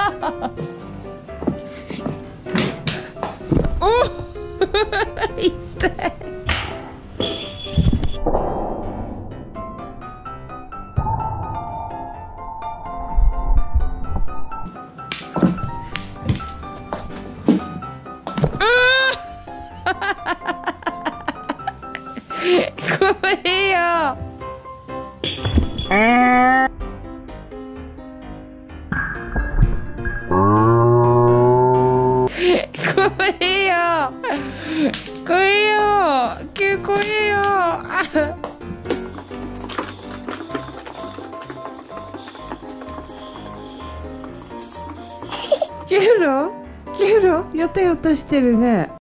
痛い。怖いよ。怖いよ。怖いよ。結構いいよ。キュロ？キュロ？よたよたしてるね。